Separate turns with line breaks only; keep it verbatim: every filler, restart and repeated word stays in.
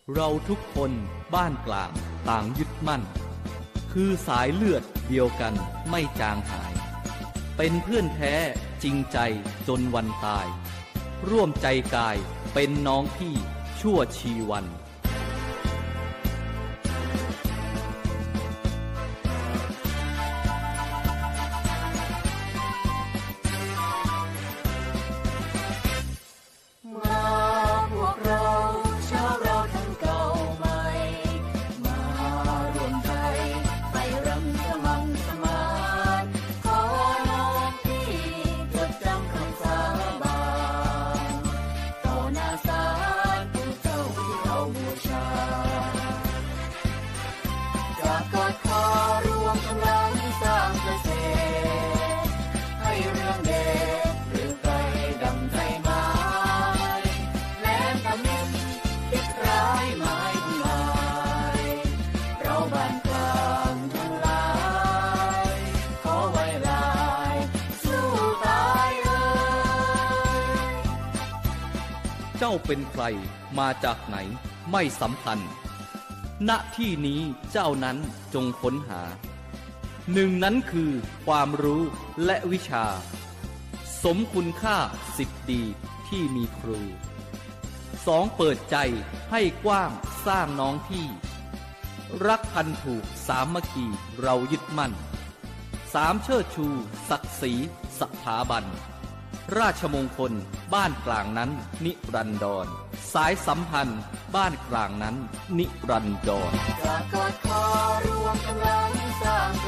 เราทุกคนบ้านกลางต่างยึดมั่นคือสายเลือดเดียวกันไม่จางหายเป็นเพื่อนแท้จริงใจจนวันตายร่วมใจกายเป็นน้องพี่ชั่วชีวันเจ้าเป็นใครมาจากไหนไม่สำคัญณที่นี้เจ้านั้นจงค้นหาหนึ่งนั้นคือความรู้และวิชาสมคุณค่าสิทธิดีที่มีครูสองเปิดใจให้กว้างสร้างน้องที่รักพันผูกสามัคคีเรายึดมั่นสามเชิดชูศักดิ์ศรีสถาบันราชมงคลบ้านกลางนั้นนิรันดรสายสัมพันธ์บ้านกลางนั้นนิรันดรจะกอดคอรวมกำลังสร้าง